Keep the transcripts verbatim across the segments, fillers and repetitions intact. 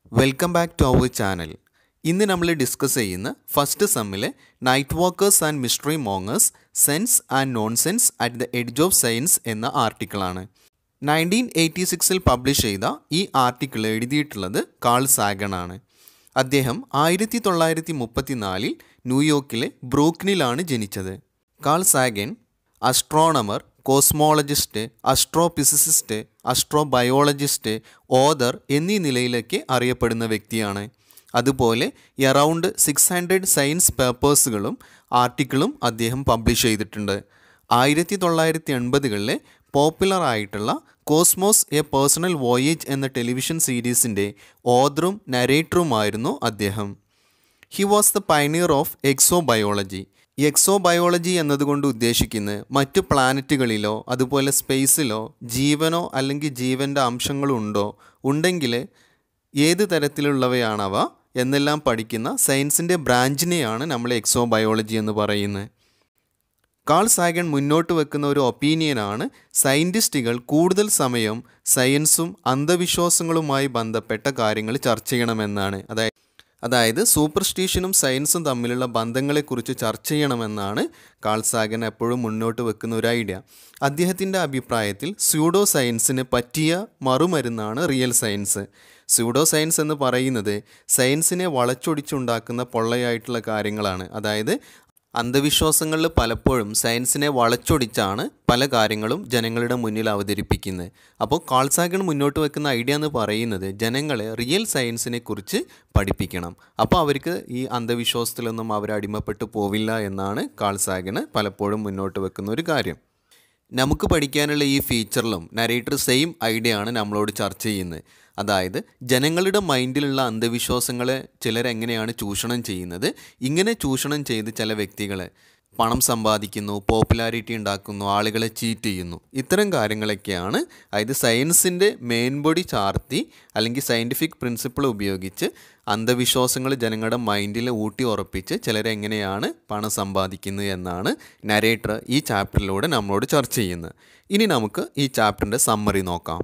Welcome back to our channel. ഇന്ന് നമ്മൾ discuss ചെയ്യുന്ന ഫസ്റ്റ് സെമ്മിലെ night walkers and mystery mongers sense and non sense at the edge of science എന്ന ആർട്ടിക്കിളാണ്. Nineteen eighty സിക്സിൽ publish ചെയ്ത ഈ ആർട്ടിക്കിൾ എഴുതിയിട്ടുള്ളത് കാൾ സാഗൺ ആണ്. അദ്ദേഹം ആയിരത്തി തൊള്ളായിരത്തി മുപ്പത്തി നാലിൽ ന്യൂയോർക്കിലെ ബ്രൂക്ലിനിലാണ് ജനിച്ചത്. Carl Sagan astronomer, cosmologist, astrophysicist, astrobiologist, author എന്നീ നിലയിലൊക്കെ അറിയപ്പെടുന്ന വ്യക്തിയാണ്. അതുപോലെ എറൗണ്ട് സിക്സ് ഹൺഡ്രഡ് സയൻസ് പേപ്പേഴ്സുകളും ആർട്ടിക്കിളും അദ്ദേഹം പബ്ലിഷ് ചെയ്തിട്ടുണ്ട്. ആയിരത്തി തൊള്ളായിരത്തി എൺപതുകളിലെ പോപ്പുലർ ആയിട്ടുള്ള കോസ്മോസ് എ പേഴ്സണൽ വോയേജ് എന്ന ടെലിവിഷൻ സീരീസിൻ്റെ ഓതറും നരേറ്ററുമായിരുന്നു അദ്ദേഹം. He was the pioneer of exobiology. Exobiology എന്നതുകൊണ്ട് ഉദ്ദേശിക്കുന്നത് മറ്റു പ്ലാനറ്റുകളിലോ അതുപോലെ സ്പേസിലോ ജീവനോ അല്ലെങ്കിൽ ജീവൻ്റെ അംശങ്ങളുണ്ടോ, ഉണ്ടെങ്കിൽ ഏത് തരത്തിലുള്ളവയാണവ എന്നെല്ലാം പഠിക്കുന്ന സയൻസിൻ്റെ ബ്രാഞ്ചിനെയാണ് നമ്മൾ എക്സോബയോളജി എന്ന് പറയുന്നത്. കാൾ സാഗൺ മുന്നോട്ട് വെക്കുന്ന ഒരു ഒപ്പീനിയനാണ് സയൻറ്റിസ്റ്റുകൾ കൂടുതൽ സമയം സയൻസും അന്ധവിശ്വാസങ്ങളുമായി ബന്ധപ്പെട്ട കാര്യങ്ങൾ ചർച്ച ചെയ്യണമെന്നാണ്. അതായത് അതായത് സൂപ്പർസ്റ്റിഷനും സയൻസും തമ്മിലുള്ള ബന്ധങ്ങളെക്കുറിച്ച് ചർച്ച ചെയ്യണമെന്നാണ് കാൾ സാഗൺ എപ്പോഴും മുന്നോട്ട് വെക്കുന്ന ഒരു ഐഡിയ. അദ്ദേഹത്തിൻ്റെ അഭിപ്രായത്തിൽ സ്യൂഡോ സയൻസിന് പറ്റിയ മറുമരുന്നാണ് റിയൽ സയൻസ്. സ്യൂഡോ സയൻസ് എന്ന് പറയുന്നത് സയൻസിനെ വളച്ചൊടിച്ചുണ്ടാക്കുന്ന പൊള്ളയായിട്ടുള്ള കാര്യങ്ങളാണ്. അതായത് അന്ധവിശ്വാസങ്ങളിൽ പലപ്പോഴും സയൻസിനെ വളച്ചൊടിച്ചാണ് പല കാര്യങ്ങളും ജനങ്ങളുടെ മുന്നിൽ അവതരിപ്പിക്കുന്നത്. അപ്പോൾ കാൾ സാഗൺ മുന്നോട്ട് വെക്കുന്ന ഐഡിയ എന്ന് പറയുന്നത് ജനങ്ങളെ റിയൽ സയൻസിനെ കുറിച്ച് പഠിപ്പിക്കണം. അപ്പോൾ അവർക്ക് ഈ അന്ധവിശ്വാസത്തിലൊന്നും അവർ അടിമപ്പെട്ടു പോവില്ല എന്നാണ് കാൾ സാഗൺ പലപ്പോഴും മുന്നോട്ട് വെക്കുന്ന ഒരു കാര്യം. നമുക്ക് പഠിക്കാനുള്ള ഈ ഫീച്ചറിലും നരേറ്റർ സെയിം ഐഡിയ ആണ് നമ്മളോട് ചർച്ച ചെയ്യുന്നത്. അതായത് ജനങ്ങളുടെ മൈൻഡിലുള്ള അന്ധവിശ്വാസങ്ങളെ ചിലരെങ്ങനെയാണ് ചൂഷണം ചെയ്യുന്നത്. ഇങ്ങനെ ചൂഷണം ചെയ്ത് ചില വ്യക്തികൾ പണം സമ്പാദിക്കുന്നു, പോപ്പുലാരിറ്റി ഉണ്ടാക്കുന്നു, ആളുകളെ ചീറ്റ് ചെയ്യുന്നു. ഇത്തരം കാര്യങ്ങളൊക്കെയാണ് അതായത് സയൻസിൻ്റെ മെയിൻബൊടി ചാർത്തി അല്ലെങ്കിൽ സയൻറ്റിഫിക് പ്രിൻസിപ്പിൾ ഉപയോഗിച്ച് അന്ധവിശ്വാസങ്ങൾ ജനങ്ങളുടെ മൈൻഡിൽ ഊട്ടി ഉറപ്പിച്ച് ചിലരെങ്ങനെയാണ് പണം സമ്പാദിക്കുന്നത് എന്നാണ് നരേറ്റർ ഈ ചാപ്റ്ററിലൂടെ നമ്മളോട് ചർച്ച ചെയ്യുന്നത്. ഇനി നമുക്ക് ഈ ചാപ്റ്ററിൻ്റെ സമ്മറി നോക്കാം.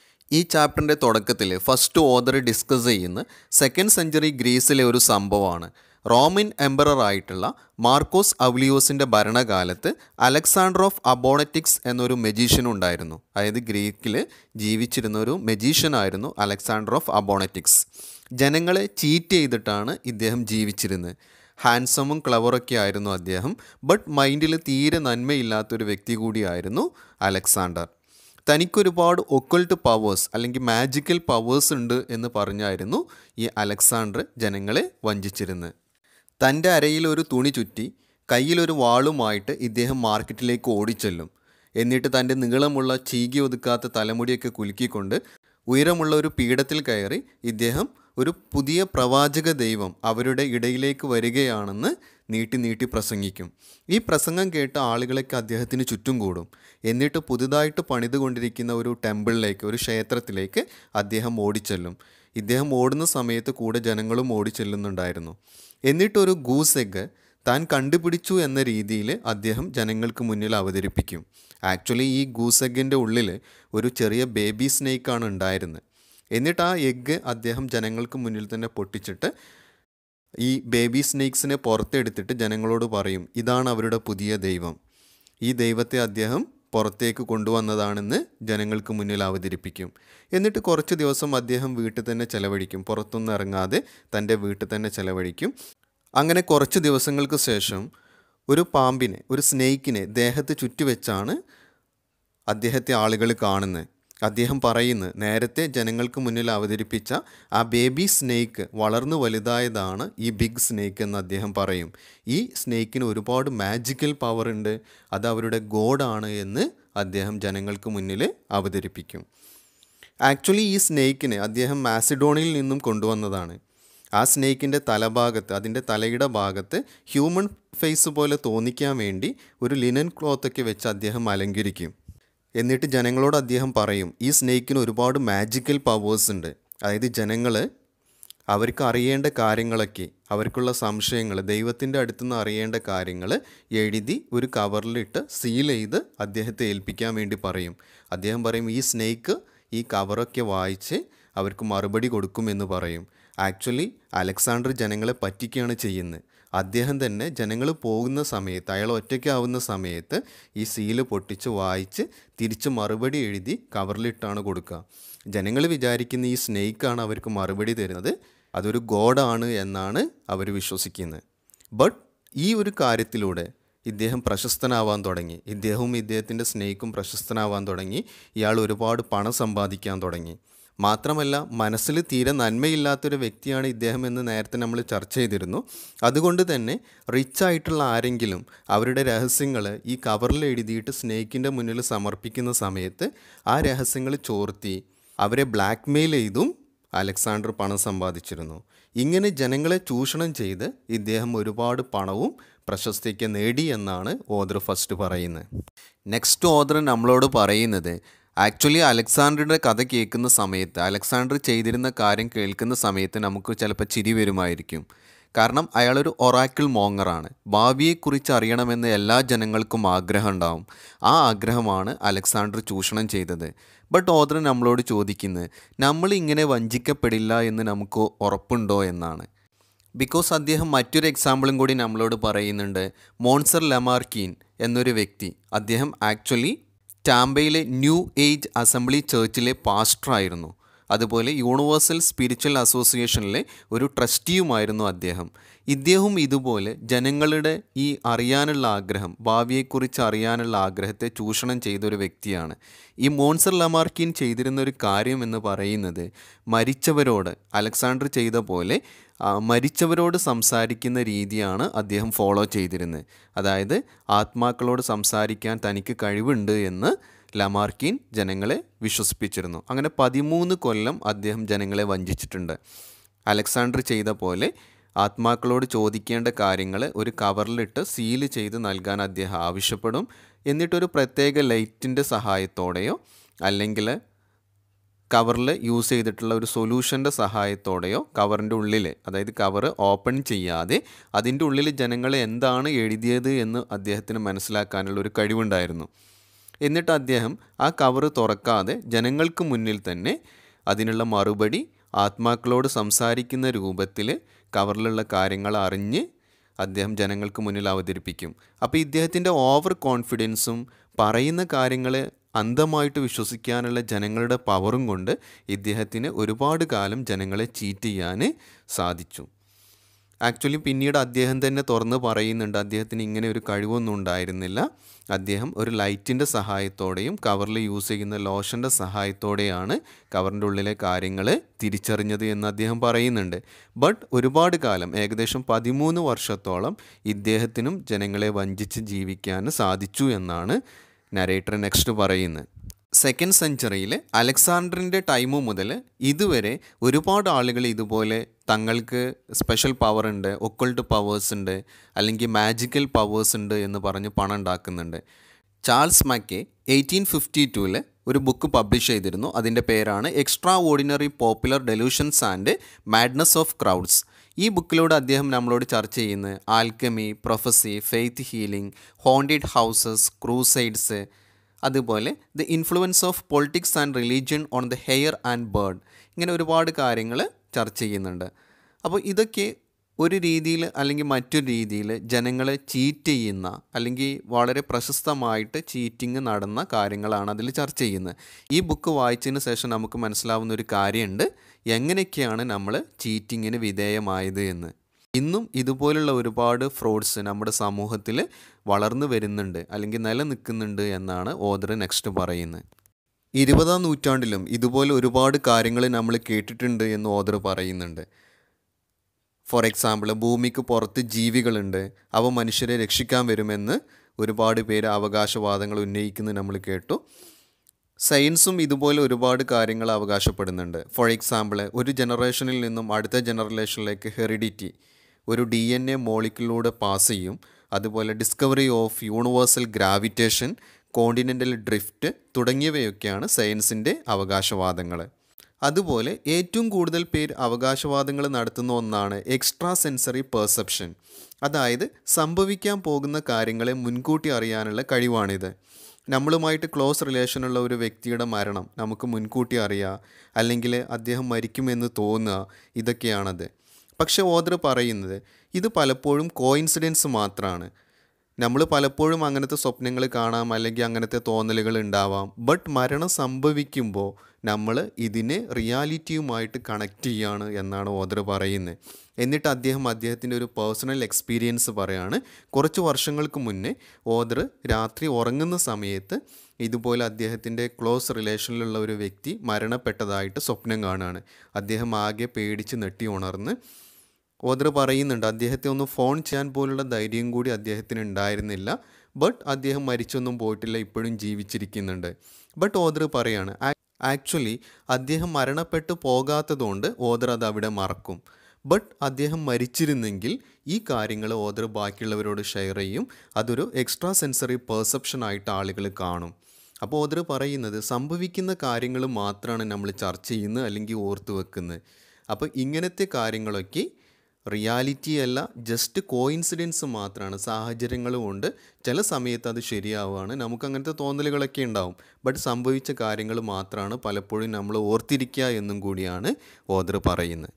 ഈ ചാപ്റ്ററിൻ്റെ തുടക്കത്തിൽ ഫസ്റ്റ് ഓതർ ഡിസ്കസ് ചെയ്യുന്ന സെക്കൻഡ് സെഞ്ചുറി ഗ്രീസിലെ ഒരു സംഭവമാണ്. റോമൻ എംപറർ ആയിട്ടുള്ള മാർക്കോസ് ഔലിയോസിൻ്റെ ഭരണകാലത്ത് അലക്സാണ്ടർ ഓഫ് അബോണറ്റിക്സ് എന്നൊരു മെജീഷ്യൻ ഉണ്ടായിരുന്നു. അതായത് ഗ്രീക്കിൽ ജീവിച്ചിരുന്ന ഒരു മെജീഷ്യനായിരുന്നു അലക്സാണ്ടർ ഓഫ് അബോണറ്റിക്സ്. ജനങ്ങളെ ചീറ്റ് ചെയ്തിട്ടാണ് ഇദ്ദേഹം ജീവിച്ചിരുന്നത്. ഹാൻസമും ക്ലവറൊക്കെ ആയിരുന്നു അദ്ദേഹം. ബട്ട് മൈൻഡിൽ തീരെ നന്മയില്ലാത്തൊരു വ്യക്തി കൂടിയായിരുന്നു അലക്സാണ്ടർ. തനിക്കൊരുപാട് ഒക്കൾട്ട് പവേഴ്സ് അല്ലെങ്കിൽ മാജിക്കൽ പവേഴ്സ് ഉണ്ട് എന്ന് പറഞ്ഞായിരുന്നു ഈ അലക്സാണ്ടർ ജനങ്ങളെ വഞ്ചിച്ചിരുന്നത്. തൻ്റെ അരയിൽ ഒരു തുണി ചുറ്റി കയ്യിലൊരു വാളുമായിട്ട് ഇദ്ദേഹം മാർക്കറ്റിലേക്ക് ഓടിച്ചെല്ലും. എന്നിട്ട് തൻ്റെ നീളമുള്ള ചീകി ഒതുക്കാത്ത തലമുടിയൊക്കെ കുലുക്കിക്കൊണ്ട് ഉയരമുള്ള ഒരു പീഠത്തിൽ കയറി ഇദ്ദേഹം ഒരു പുതിയ പ്രവാചക ദൈവം അവരുടെ ഇടയിലേക്ക് വരികയാണെന്ന് നീട്ടി നീട്ടി പ്രസംഗിക്കും. ഈ പ്രസംഗം കേട്ട ആളുകളൊക്കെ അദ്ദേഹത്തിന് ചുറ്റും കൂടും. എന്നിട്ട് പുതുതായിട്ട് പണിതുകൊണ്ടിരിക്കുന്ന ഒരു ടെമ്പിളിലേക്ക്, ഒരു ക്ഷേത്രത്തിലേക്ക് അദ്ദേഹം ഓടിച്ചെല്ലും. ഇദ്ദേഹം ഓടുന്ന സമയത്ത് കൂടെ ജനങ്ങളും ഓടിച്ചെല്ലുന്നുണ്ടായിരുന്നു. എന്നിട്ടൊരു ഗൂസ് എഗ്ഗ് താൻ കണ്ടുപിടിച്ചു എന്ന രീതിയിൽ അദ്ദേഹം ജനങ്ങൾക്ക് മുന്നിൽ അവതരിപ്പിക്കും. ആക്ച്വലി ഈ ഗൂസ് എഗ്ഗിൻ്റെ ഉള്ളിൽ ഒരു ചെറിയ ബേബി സ്നേക്കാണ് ഉണ്ടായിരുന്നത്. എന്നിട്ട് ആ എഗ്ഗ് അദ്ദേഹം ജനങ്ങൾക്ക് മുന്നിൽ തന്നെ പൊട്ടിച്ചിട്ട് ഈ ബേബി സ്നേക്സിനെ പുറത്തെടുത്തിട്ട് ജനങ്ങളോട് പറയും, ഇതാണ് അവരുടെ പുതിയ ദൈവം, ഈ ദൈവത്തെ അദ്ദേഹം പുറത്തേക്ക് കൊണ്ടുവന്നതാണെന്ന് ജനങ്ങൾക്ക് മുന്നിൽ അവതരിപ്പിക്കും. എന്നിട്ട് കുറച്ച് ദിവസം അദ്ദേഹം വീട്ടിൽ തന്നെ ചെലവഴിക്കും, പുറത്തൊന്നും ഇറങ്ങാതെ തൻ്റെ വീട്ടിൽ തന്നെ ചെലവഴിക്കും. അങ്ങനെ കുറച്ച് ദിവസങ്ങൾക്ക് ശേഷം ഒരു പാമ്പിനെ, ഒരു സ്നേക്കിനെ ദേഹത്ത് ചുറ്റിവെച്ചാണ് അദ്ദേഹത്തെ ആളുകൾ കാണുന്നത്. അദ്ദേഹം പറയുന്നത് നേരത്തെ ജനങ്ങൾക്ക് മുന്നിൽ അവതരിപ്പിച്ച ആ ബേബി സ്നേക്ക് വളർന്നു വലുതായതാണ് ഈ ബിഗ് സ്നേക്ക് എന്ന് അദ്ദേഹം പറയും. ഈ സ്നേക്കിന് ഒരുപാട് മാജിക്കൽ പവർ ഉണ്ട്, അത് അവരുടെ ഗോഡാണ് എന്ന് അദ്ദേഹം ജനങ്ങൾക്ക് മുന്നിൽ അവതരിപ്പിക്കും. ആക്ച്വലി ഈ സ്നേക്കിനെ അദ്ദേഹം മാസിഡോണിയയിൽ നിന്നും കൊണ്ടുവന്നതാണ്. ആ സ്നേക്കിൻ്റെ തലഭാഗത്ത്, അതിൻ്റെ തലയുടെ ഭാഗത്ത് ഹ്യൂമൻ ഫേസ് പോലെ തോന്നിക്കാൻ വേണ്ടി ഒരു ലിനൻ ക്ലോത്തൊക്കെ വെച്ച് അദ്ദേഹം അലങ്കരിക്കും. എന്നിട്ട് ജനങ്ങളോട് അദ്ദേഹം പറയും, ഈ സ്നേക്കിന് ഒരുപാട് മാജിക്കൽ പവേഴ്സ് ഉണ്ട്. അതായത് ജനങ്ങൾ അവർക്ക് അറിയേണ്ട കാര്യങ്ങളൊക്കെ, അവർക്കുള്ള സംശയങ്ങൾ, ദൈവത്തിൻ്റെ അടുത്തുനിന്ന് അറിയേണ്ട കാര്യങ്ങൾ എഴുതി ഒരു കവറിലിട്ട് സീൽ ചെയ്ത് അദ്ദേഹത്തെ ഏൽപ്പിക്കാൻ വേണ്ടി പറയും. അദ്ദേഹം പറയും, ഈ സ്നേക്ക് ഈ കവറൊക്കെ വായിച്ച് അവർക്ക് മറുപടി കൊടുക്കുമെന്ന് പറയും. ആക്ച്വലി അലക്സാണ്ടർ ജനങ്ങളെ പറ്റിക്കുകയാണ് ചെയ്യുന്നത്. അദ്ദേഹം തന്നെ ജനങ്ങൾ പോകുന്ന സമയത്ത്, അയാൾ ഒറ്റയ്ക്കാവുന്ന സമയത്ത് ഈ സീല് പൊട്ടിച്ച് വായിച്ച് തിരിച്ച് മറുപടി എഴുതി കവറിലിട്ടാണ് കൊടുക്കുക. ജനങ്ങൾ വിചാരിക്കുന്ന ഈ സ്നേക്കാണ് അവർക്ക് മറുപടി തരുന്നത്, അതൊരു ഗോഡാണ് എന്നാണ് അവർ വിശ്വസിക്കുന്നത്. ബട്ട് ഈ ഒരു കാര്യത്തിലൂടെ ഇദ്ദേഹം പ്രശസ്തനാവാൻ തുടങ്ങി. ഇദ്ദേഹവും ഇദ്ദേഹത്തിൻ്റെ സ്നേക്കും പ്രശസ്തനാവാൻ തുടങ്ങി. ഇയാൾ ഒരുപാട് പണം സമ്പാദിക്കാൻ തുടങ്ങി. മാത്രമല്ല, മനസ്സിൽ തീരെ നന്മയില്ലാത്തൊരു വ്യക്തിയാണ് ഇദ്ദേഹം എന്ന് നേരത്തെ നമ്മൾ ചർച്ച ചെയ്തിരുന്നു. അതുകൊണ്ട് തന്നെ റിച്ച് ആയിട്ടുള്ള ആരെങ്കിലും അവരുടെ രഹസ്യങ്ങൾ ഈ കവറിൽ എഴുതിയിട്ട് സ്നേക്കിൻ്റെ മുന്നിൽ സമർപ്പിക്കുന്ന സമയത്ത് ആ രഹസ്യങ്ങൾ ചോർത്തി അവരെ ബ്ലാക്ക് മെയിൽ ചെയ്തും അലക്സാണ്ടർ പണം സമ്പാദിച്ചിരുന്നു. ഇങ്ങനെ ജനങ്ങളെ ചൂഷണം ചെയ്ത് ഇദ്ദേഹം ഒരുപാട് പണവും പ്രശസ്തിക്ക് നേടി എന്നാണ് ഓദർ ഫസ്റ്റ് പറയുന്നത്. നെക്സ്റ്റ് ഓദർ നമ്മളോട് പറയുന്നത്, ആക്ച്വലി അലക്സാണ്ടറുടെ കഥ കേൾക്കുന്ന സമയത്ത്, അലക്സാണ്ടർ ചെയ്തിരുന്ന കാര്യം കേൾക്കുന്ന സമയത്ത് നമുക്ക് ചിലപ്പോൾ ചിരി വരുമായിരിക്കും. കാരണം അയാളൊരു ഒറാക്കിൾ മോങ്ങറാണ്. ഭാവിയെക്കുറിച്ച് അറിയണമെന്ന് എല്ലാ ജനങ്ങൾക്കും ആഗ്രഹം ഉണ്ടാവും. ആ ആഗ്രഹമാണ് അലക്സാണ്ടർ ചൂഷണം ചെയ്തത്. ബട്ട് ഓദർ നമ്മളോട് ചോദിക്കുന്നത്, നമ്മൾ ഇങ്ങനെ വഞ്ചിക്കപ്പെടില്ല എന്ന് നമുക്ക് ഉറപ്പുണ്ടോ എന്നാണ്. ബിക്കോസ് അദ്ദേഹം മറ്റൊരു എക്സാമ്പിളും കൂടി നമ്മളോട് പറയുന്നുണ്ട്. മോൺസർ ലമാർക്കീൻ എന്നൊരു വ്യക്തി, അദ്ദേഹം ആക്ച്വലി ടാംബയിലെ ന്യൂ ഏജ് അസംബ്ലി ചർച്ചിലെ പാസ്റ്ററായിരുന്നു. അതുപോലെ യൂണിവേഴ്സൽ സ്പിരിച്വൽ അസോസിയേഷനിലെ ഒരു ട്രസ്റ്റിയുമായിരുന്നു അദ്ദേഹം. ഇദ്ദേഹം ഇതുപോലെ ജനങ്ങളുടെ ഈ അറിയാനുള്ള ആഗ്രഹം, ഭാവിയെക്കുറിച്ച് അറിയാനുള്ള ആഗ്രഹത്തെ ചൂഷണം ചെയ്തൊരു വ്യക്തിയാണ്. ഈ മോൺസർ ലമാർക്കീൻ ചെയ്തിരുന്ന ഒരു കാര്യം എന്ന് പറയുന്നത്, മരിച്ചവരോട് അലക്സാണ്ടർ ചെയ്ത പോലെ മരിച്ചവരോട് സംസാരിക്കുന്ന രീതിയാണ് അദ്ദേഹം ഫോളോ ചെയ്തിരുന്നത്. അതായത് ആത്മാക്കളോട് സംസാരിക്കാൻ തനിക്ക് കഴിവുണ്ട് എന്ന് ലമാർക്കീൻ ജനങ്ങളെ വിശ്വസിപ്പിച്ചിരുന്നു. അങ്ങനെ പതിമൂന്ന് കൊല്ലം അദ്ദേഹം ജനങ്ങളെ വഞ്ചിച്ചിട്ടുണ്ട്. അലക്സാണ്ടർ ചെയ്ത പോലെ ആത്മാക്കളോട് ചോദിക്കേണ്ട കാര്യങ്ങൾ ഒരു കവറിലിട്ട് സീല് ചെയ്ത് നൽകാൻ അദ്ദേഹം ആവശ്യപ്പെടും. എന്നിട്ടൊരു പ്രത്യേക ലൈറ്റിൻ്റെ സഹായത്തോടെയോ അല്ലെങ്കിൽ കവറിൽ യൂസ് ചെയ്തിട്ടുള്ള ഒരു സൊല്യൂഷൻ്റെ സഹായത്തോടെയോ കവറിൻ്റെ ഉള്ളിൽ, അതായത് കവർ ഓപ്പൺ ചെയ്യാതെ അതിൻ്റെ ഉള്ളിൽ ജനങ്ങൾ എന്താണ് എഴുതിയത് എന്ന് അദ്ദേഹത്തിന് മനസ്സിലാക്കാനുള്ള ഒരു കഴിവുണ്ടായിരുന്നു. എന്നിട്ട് അദ്ദേഹം ആ കവറ് തുറക്കാതെ ജനങ്ങൾക്ക് മുന്നിൽ തന്നെ അതിനുള്ള മറുപടി ആത്മാക്കളോട് സംസാരിക്കുന്ന രൂപത്തിൽ കവറിലുള്ള കാര്യങ്ങൾ അറിഞ്ഞ് അദ്ദേഹം ജനങ്ങൾക്ക് മുന്നിൽ അവതരിപ്പിക്കും. അപ്പോൾ ഇദ്ദേഹത്തിൻ്റെ ഓവർ കോൺഫിഡൻസും പറയുന്ന കാര്യങ്ങൾ അന്ധമായിട്ട് വിശ്വസിക്കാനുള്ള ജനങ്ങളുടെ പവറും കൊണ്ട് ഇദ്ദേഹത്തിന് ഒരുപാട് കാലം ജനങ്ങളെ ചീറ്റ് ചെയ്യാൻ സാധിച്ചു. ആക്ച്വലി പിന്നീട് അദ്ദേഹം തന്നെ തുറന്ന് പറയുന്നുണ്ട്, അദ്ദേഹത്തിന് ഇങ്ങനെ ഒരു കഴിവൊന്നും ഉണ്ടായിരുന്നില്ല. അദ്ദേഹം ഒരു ലൈറ്റിൻ്റെ സഹായത്തോടെയും കവറിൽ യൂസ് ചെയ്യുന്ന ലോഷൻ്റെ സഹായത്തോടെയാണ് കവറിൻ്റെ ഉള്ളിലെ കാര്യങ്ങൾ തിരിച്ചറിഞ്ഞത് എന്ന് അദ്ദേഹം പറയുന്നുണ്ട്. ബട്ട് ഒരുപാട് കാലം, ഏകദേശം പതിമൂന്ന് വർഷത്തോളം ഇദ്ദേഹത്തിനും ജനങ്ങളെ വഞ്ചിച്ച് ജീവിക്കാൻ സാധിച്ചു എന്നാണ് നരേറ്റർ നെക്സ്റ്റ് പറയുന്നത്. സെക്കൻഡ് സെഞ്ച്വറിയിൽ അലക്സാണ്ടറിൻ്റെ ടൈം മുതൽ ഇതുവരെ ഒരുപാട് ആളുകൾ ഇതുപോലെ തങ്ങൾക്ക് സ്പെഷ്യൽ പവർ ഉണ്ട്, ഒക്കൾട്ട് പവേഴ്സ് ഉണ്ട്, അല്ലെങ്കിൽ മാജിക്കൽ പവേഴ്സ് ഉണ്ട് എന്ന് പറഞ്ഞ് പണം ഉണ്ടാക്കുന്നുണ്ട്. ചാൾസ് മക്കേ എയ്റ്റീൻ ഫിഫ്റ്റി ടൂവിൽ ഒരു ബുക്ക് പബ്ലിഷ് ചെയ്തിരുന്നു. അതിൻ്റെ പേരാണ് extraordinary popular delusions and madness of crowds. ഈ ബുക്കിലൂടെ അദ്ദേഹം നമ്മളോട് ചർച്ച ചെയ്യുന്നത് alchemy, prophecy, faith healing, haunted houses, crusades, അതുപോലെ the influence of politics and religion on the hair and beard, ഇങ്ങനെ ഒരുപാട് കാര്യങ്ങൾ ചർച്ച ചെയ്യുന്നുണ്ട്. അപ്പോൾ ഇതൊക്കെ ഒരു രീതിയിൽ അല്ലെങ്കിൽ മറ്റൊരു രീതിയിൽ ജനങ്ങളെ ചീറ്റ് ചെയ്യുന്ന അല്ലെങ്കിൽ വളരെ പ്രശസ്തമായിട്ട് ചീറ്റിങ് നടന്ന കാര്യങ്ങളാണ് അതിൽ ചർച്ച ചെയ്യുന്നത്. ഈ ബുക്ക് വായിച്ചതിന് ശേഷം നമുക്ക് മനസ്സിലാവുന്ന ഒരു കാര്യമുണ്ട്, എങ്ങനെയൊക്കെയാണ് നമ്മൾ ചീറ്റിങ്ങിന് വിധേയമായത് എന്ന്. ഇന്നും ഇതുപോലുള്ള ഒരുപാട് ഫ്രോഡ്സ് നമ്മുടെ സമൂഹത്തിൽ വളർന്നു വരുന്നുണ്ട് അല്ലെങ്കിൽ നിലനിൽക്കുന്നുണ്ട് എന്നാണ് ഓദർ നെക്സ്റ്റ് പറയുന്നത്. ഇരുപതാം നൂറ്റാണ്ടിലും ഇതുപോലെ ഒരുപാട് കാര്യങ്ങൾ നമ്മൾ കേട്ടിട്ടുണ്ട് എന്ന് ഓദർ പറയുന്നുണ്ട്. ഫോർ എക്സാമ്പിൾ, ഭൂമിക്ക് പുറത്ത് ജീവികളുണ്ട്, അവ മനുഷ്യരെ രക്ഷിക്കാൻ വരുമെന്ന് ഒരുപാട് പേര് അവകാശവാദങ്ങൾ ഉന്നയിക്കുന്നത് നമ്മൾ കേട്ടു. സയൻസും ഇതുപോലെ ഒരുപാട് കാര്യങ്ങൾ അവകാശപ്പെടുന്നുണ്ട്. ഫോർ എക്സാമ്പിൾ, ഒരു ജനറേഷനിൽ നിന്നും അടുത്ത ജനറേഷനിലേക്ക് ഹെറിഡിറ്റി ഒരു ഡി എൻ എ മോളിക്യൂളിലൂടെ പാസ് ചെയ്യും. അതുപോലെ discovery of universal gravitation, continental drift തുടങ്ങിയവയൊക്കെയാണ് സയൻസിൻ്റെ അവകാശവാദങ്ങൾ. അതുപോലെ ഏറ്റവും കൂടുതൽ പേർ അവകാശവാദങ്ങൾ നടത്തുന്ന ഒന്നാണ് എക്സ്ട്രാ സെൻസറി പെർസെപ്ഷൻ. അതായത് സംഭവിക്കാൻ പോകുന്ന കാര്യങ്ങളെ മുൻകൂട്ടി അറിയാനുള്ള കഴിവാണിത്. നമ്മളുമായിട്ട് ക്ലോസ് റിലേഷനുള്ള ഒരു വ്യക്തിയുടെ മരണം നമുക്ക് മുൻകൂട്ടി അറിയാം, അല്ലെങ്കിൽ അദ്ദേഹം മരിക്കുമെന്ന് തോന്നുക, ഇതൊക്കെയാണത്. പക്ഷേ ഓദർ പറയുന്നത് ഇത് പലപ്പോഴും കോയിൻസിഡൻസ് മാത്രമാണ്. നമ്മൾ പലപ്പോഴും അങ്ങനത്തെ സ്വപ്നങ്ങൾ കാണാം, അല്ലെങ്കിൽ അങ്ങനത്തെ തോന്നലുകൾ ഉണ്ടാവാം. ബട്ട് മരണം സംഭവിക്കുമ്പോൾ നമ്മൾ ഇതിനെ റിയാലിറ്റിയുമായിട്ട് കണക്ട് ചെയ്യുകയാണ് എന്നാണ് ഓദർ പറയുന്നത്. എന്നിട്ട് അദ്ദേഹം അദ്ദേഹത്തിൻ്റെ ഒരു പേഴ്സണൽ എക്സ്പീരിയൻസ് പറയാണ്. കുറച്ച് വർഷങ്ങൾക്ക് മുന്നേ ഓദർ രാത്രി ഉറങ്ങുന്ന സമയത്ത് ഇതുപോലെ അദ്ദേഹത്തിൻ്റെ ക്ലോസ് റിലേഷനിലുള്ള ഒരു വ്യക്തി മരണപ്പെട്ടതായിട്ട് സ്വപ്നം കാണുകയാണ്. അദ്ദേഹം ആകെ പേടിച്ച് നെട്ടി ഉണർന്ന് ഓദർ പറയുന്നുണ്ട് അദ്ദേഹത്തെ ഒന്ന് ഫോൺ ചെയ്യാൻ പോലുള്ള ധൈര്യം കൂടി അദ്ദേഹത്തിന് ഉണ്ടായിരുന്നില്ല. ബട്ട് അദ്ദേഹം മരിച്ചൊന്നും പോയിട്ടില്ല, ഇപ്പോഴും ജീവിച്ചിരിക്കുന്നുണ്ട്. ബട്ട് ഓദർ പറയാണ് ആക്ച്വലി അദ്ദേഹം മരണപ്പെട്ടു പോകാത്തതുകൊണ്ട് ഓദർ അത് അവിടെ മറക്കും. ബട്ട് അദ്ദേഹം മരിച്ചിരുന്നെങ്കിൽ ഈ കാര്യങ്ങൾ ഓദർ ബാക്കിയുള്ളവരോട് ഷെയർ ചെയ്യും. അതൊരു എക്സ്ട്രാ സെൻസറി പെർസെപ്ഷനായിട്ട് ആളുകൾ കാണും. അപ്പോൾ ഓദർ പറയുന്നത് സംഭവിക്കുന്ന കാര്യങ്ങൾ മാത്രമാണ് നമ്മൾ ചർച്ച ചെയ്യുന്നത് അല്ലെങ്കിൽ ഓർത്ത് വെക്കുന്നത്. അപ്പോൾ ഇങ്ങനത്തെ കാര്യങ്ങളൊക്കെ റിയാലിറ്റി അല്ല, ജസ്റ്റ് കോയിൻസിഡൻസ് മാത്രമാണ്. സാഹചര്യങ്ങൾ കൊണ്ട് ചില സമയത്ത് അത് ശരിയാവുകയാണ്, നമുക്കങ്ങനത്തെ തോന്നലുകളൊക്കെ ഉണ്ടാവും. ബട്ട് സംഭവിച്ച കാര്യങ്ങൾ മാത്രമാണ് പലപ്പോഴും നമ്മൾ ഓർത്തിരിക്കുക എന്നും കൂടിയാണ് ഓദർ പറയുന്നത്.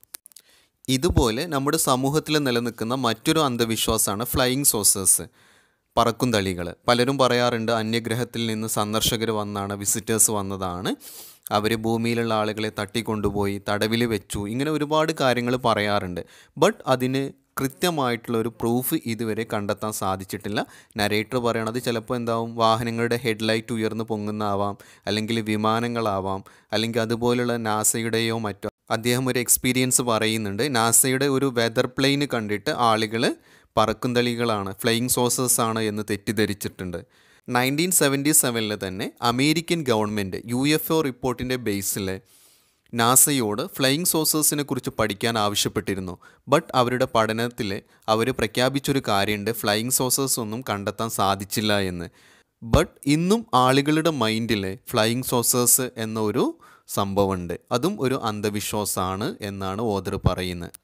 ഇതുപോലെ നമ്മുടെ സമൂഹത്തിൽ നിലനിൽക്കുന്ന മറ്റൊരു അന്ധവിശ്വാസമാണ് ഫ്ലൈയിങ് സോസേഴ്സ്, പറക്കും തളികൾ. പലരും പറയാറുണ്ട് അന്യഗ്രഹത്തിൽ നിന്ന് സന്ദർശകർ വന്നാണ്, വിസിറ്റേഴ്സ് വന്നതാണ്, അവർ ഭൂമിയിലുള്ള ആളുകളെ തട്ടിക്കൊണ്ടുപോയി തടവിൽ വെച്ചു, ഇങ്ങനെ ഒരുപാട് കാര്യങ്ങൾ പറയാറുണ്ട്. ബട്ട് അതിന് കൃത്യമായിട്ടുള്ള ഒരു പ്രൂഫ് ഇതുവരെ കണ്ടെത്താൻ സാധിച്ചിട്ടില്ല. നരേറ്റർ പറയണത് ചിലപ്പോൾ എന്താവും, വാഹനങ്ങളുടെ ഹെഡ്ലൈറ്റ് ഉയർന്നു പൊങ്ങുന്നതാവാം, അല്ലെങ്കിൽ വിമാനങ്ങളാവാം, അല്ലെങ്കിൽ അതുപോലുള്ള നാസയുടെയോ മറ്റോ. അദ്ദേഹം ഒരു എക്സ്പീരിയൻസ് പറയുന്നുണ്ട്. നാസയുടെ ഒരു വെതർ പ്ലെയിന് കണ്ടിട്ട് ആളുകൾ പറക്കുംതളികളാണ്, ഫ്ലൈയിങ് സോസേഴ്സ് ആണ് എന്ന് തെറ്റിദ്ധരിച്ചിട്ടുണ്ട്. നയൻറ്റീൻ സെവൻറ്റി സെവനിൽ തന്നെ American government U F O റിപ്പോർട്ടിൻ്റെ ബേസിൽ നാസയോട് ഫ്ലൈയിങ് സോസേഴ്സിനെ കുറിച്ച് പഠിക്കാൻ ആവശ്യപ്പെട്ടിരുന്നു. ബട്ട് അവരുടെ പഠനത്തിൽ അവർ പ്രഖ്യാപിച്ചൊരു കാര്യമുണ്ട്, ഫ്ലൈയിങ് സോസേഴ്സ് ഒന്നും കണ്ടെത്താൻ സാധിച്ചില്ല എന്ന്. ബട്ട് ഇന്നും ആളുകളുടെ മൈൻഡിൽ ഫ്ലൈയിങ് സോസേഴ്സ് എന്നൊരു സംഭവമുണ്ട്, അതും ഒരു അന്ധവിശ്വാസമാണ് എന്നാണ് ഓദർ പറയുന്നത്.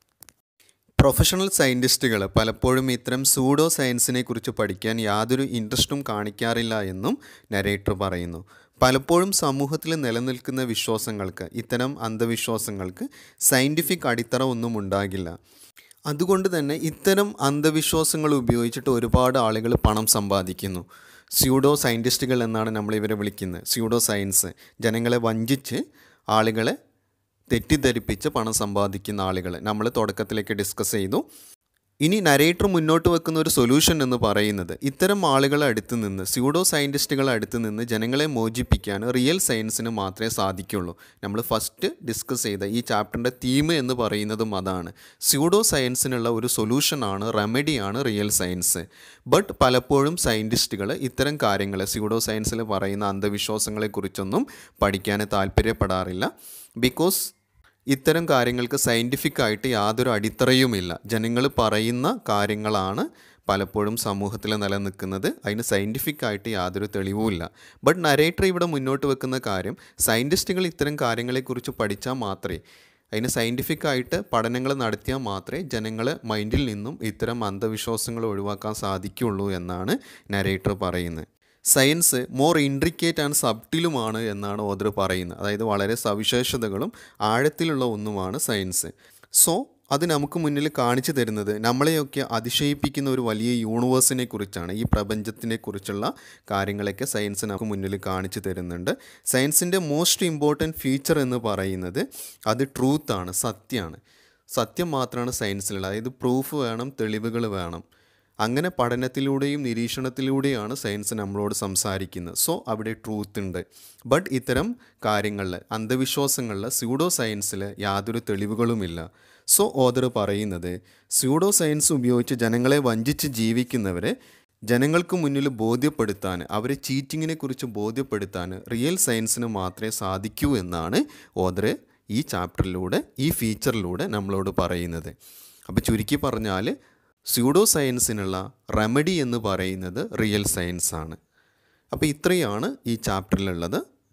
പ്രൊഫഷണൽ സയൻറ്റിസ്റ്റുകൾ പലപ്പോഴും ഇത്തരം സൂഡോ സയൻസിനെ കുറിച്ച് പഠിക്കാൻ യാതൊരു ഇൻട്രസ്റ്റും കാണിക്കാറില്ല എന്നും നരേറ്റർ പറയുന്നു. പലപ്പോഴും സമൂഹത്തിൽ നിലനിൽക്കുന്ന വിശ്വാസങ്ങൾക്ക്, ഇത്തരം അന്ധവിശ്വാസങ്ങൾക്ക് സയൻറ്റിഫിക് അടിത്തറ ഒന്നും ഉണ്ടാകില്ല. അതുകൊണ്ട് തന്നെ ഇത്തരം അന്ധവിശ്വാസങ്ങൾ ഉപയോഗിച്ചിട്ട് ഒരുപാട് ആളുകൾ പണം സമ്പാദിക്കുന്നു. സ്യൂഡോ സയൻറ്റിസ്റ്റുകൾ എന്നാണ് നമ്മളിവരെ വിളിക്കുന്നത്. സ്യൂഡോ സയൻസ്, ജനങ്ങളെ വഞ്ചിച്ച് ആളുകളെ തെറ്റിദ്ധരിപ്പിച്ച് പണം സമ്പാദിക്കുന്ന ആളുകൾ നമ്മൾ തുടക്കത്തിലേക്ക് ഡിസ്കസ് ചെയ്തു. ഇനി നരേറ്റർ മുന്നോട്ട് വെക്കുന്ന ഒരു സൊല്യൂഷൻ എന്ന് പറയുന്നത് ഇത്തരം ആളുകളെ അടുത്ത് നിന്ന്, സ്യൂഡോ സയൻറ്റിസ്റ്റുകളെ അടുത്ത് നിന്ന് ജനങ്ങളെ മോചിപ്പിക്കാൻ റിയൽ സയൻസിന് മാത്രമേ സാധിക്കുള്ളൂ. നമ്മൾ ഫസ്റ്റ് ഡിസ്കസ് ചെയ്ത ഈ ചാപ്റ്ററിൻ്റെ തീം എന്ന് പറയുന്നതും അതാണ്. സ്യൂഡോ സയൻസിനുള്ള ഒരു സൊല്യൂഷനാണ്, റെമഡിയാണ് റിയൽ സയൻസ്. ബട്ട് പലപ്പോഴും സയൻറ്റിസ്റ്റുകൾ ഇത്തരം കാര്യങ്ങൾ, സ്യൂഡോ സയൻസിൽ പറയുന്ന അന്ധവിശ്വാസങ്ങളെക്കുറിച്ചൊന്നും പഠിക്കാൻ താല്പര്യപ്പെടാറില്ല. ബിക്കോസ് ഇത്തരം കാര്യങ്ങൾക്ക് സയൻറ്റിഫിക്കായിട്ട് യാതൊരു അടിത്തറയുമില്ല. ജനങ്ങൾ പറയുന്ന കാര്യങ്ങളാണ് പലപ്പോഴും സമൂഹത്തിൽ നിലനിൽക്കുന്നത്, അതിന് സയൻറ്റിഫിക്കായിട്ട് യാതൊരു തെളിവുമില്ല. ബട്ട് നരേറ്റർ ഇവിടെ മുന്നോട്ട് വെക്കുന്ന കാര്യം, സയൻറ്റിസ്റ്റുകൾ ഇത്തരം കാര്യങ്ങളെക്കുറിച്ച് പഠിച്ചാൽ മാത്രമേ, അതിന് സയൻറ്റിഫിക്കായിട്ട് പഠനങ്ങൾ നടത്തിയാൽ മാത്രമേ ജനങ്ങളെ മൈൻഡിൽ നിന്നും ഇത്തരം അന്ധവിശ്വാസങ്ങൾ ഒഴിവാക്കാൻ സാധിക്കുകയുള്ളൂ എന്നാണ് നരേറ്റർ പറയുന്നത്. സയൻസ് മോർ ഇൻട്രിക്കേറ്റ് ആൻഡ് സബ്റ്റിലുമാണ് എന്നാണ് ഓദർ പറയുന്നത്. അതായത് വളരെ സവിശേഷതകളും ആഴത്തിലുള്ള ഒന്നുമാണ് സയൻസ്. സോ അത് നമുക്ക് മുന്നിൽ കാണിച്ചു തരുന്നത് നമ്മളെയൊക്കെ അതിശയിപ്പിക്കുന്ന ഒരു വലിയ യൂണിവേഴ്സിനെ കുറിച്ചാണ്. ഈ പ്രപഞ്ചത്തിനെ കുറിച്ചുള്ള കാര്യങ്ങളൊക്കെ സയൻസ് നമുക്ക് മുന്നിൽ കാണിച്ചു തരുന്നുണ്ട്. സയൻസിൻ്റെ മോസ്റ്റ് ഇമ്പോർട്ടൻറ്റ് ഫീച്ചർ എന്ന് പറയുന്നത് അത് ട്രൂത്താണ്, സത്യമാണ്. സത്യം മാത്രമാണ് സയൻസിലുള്ളത്. അതായത് പ്രൂഫ് വേണം, തെളിവുകൾ വേണം. അങ്ങനെ പഠനത്തിലൂടെയും നിരീക്ഷണത്തിലൂടെയാണ് സയൻസ് നമ്മളോട് സംസാരിക്കുന്നത്. സോ അവിടെ ട്രൂത്ത് ഉണ്ട്. ബട്ട് ഇത്തരം കാര്യങ്ങളിൽ, അന്ധവിശ്വാസങ്ങളിൽ, സ്യൂഡോ സയൻസിൽ യാതൊരു തെളിവുകളുമില്ല. സോ ഓദർ പറയുന്നത് സ്യൂഡോ സയൻസ് ഉപയോഗിച്ച് ജനങ്ങളെ വഞ്ചിച്ച് ജീവിക്കുന്നവരെ ജനങ്ങൾക്ക് മുന്നിൽ ബോധ്യപ്പെടുത്താൻ, അവരെ ചീറ്റിങ്ങിനെ കുറിച്ച് ബോധ്യപ്പെടുത്താൻ റിയൽ സയൻസിന് മാത്രമേ സാധിക്കൂ എന്നാണ് ഓദർ ഈ ചാപ്റ്ററിലൂടെ, ഈ ഫീച്ചറിലൂടെ നമ്മളോട് പറയുന്നത്. അപ്പോൾ ചുരുക്കി പറഞ്ഞാൽ സ്യൂഡോ സയൻസിനുള്ള റെമഡി എന്ന് പറയുന്നത് റിയൽ സയൻസാണ്. അപ്പോൾ ഇത്രയാണ് ഈ ചാപ്റ്ററിലുള്ളത്.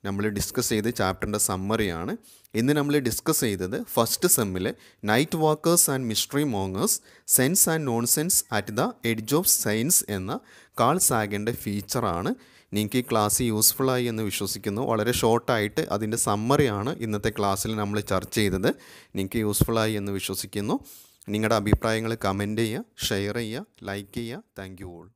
നമ്മൾ ഡിസ്കസ് ചെയ്ത ചാപ്റ്ററിൻ്റെ സമ്മറിയാണ്. ഇന്ന് നമ്മൾ ഡിസ്കസ് ചെയ്തത് ഫസ്റ്റ് സെമ്മിലെ night walkers and mystery mongers sense and non sense at the edge of science എന്ന കാൾ സാഗൻ്റെ ഫീച്ചറാണ്. നിങ്ങൾക്ക് ഈ ക്ലാസ് യൂസ്ഫുള്ളായി എന്ന് വിശ്വസിക്കുന്നു. വളരെ ഷോർട്ടായിട്ട് അതിൻ്റെ സമ്മറിയാണ് ഇന്നത്തെ ക്ലാസ്സിൽ നമ്മൾ ചർച്ച ചെയ്തത്. നിങ്ങൾക്ക് യൂസ്ഫുള്ളായി എന്ന് വിശ്വസിക്കുന്നു. നിങ്ങളുടെ അഭിപ്രായങ്ങൾ കമൻറ്റ് ചെയ്യുക, ഷെയർ ചെയ്യുക, ലൈക്ക് ചെയ്യുക. Thank you all.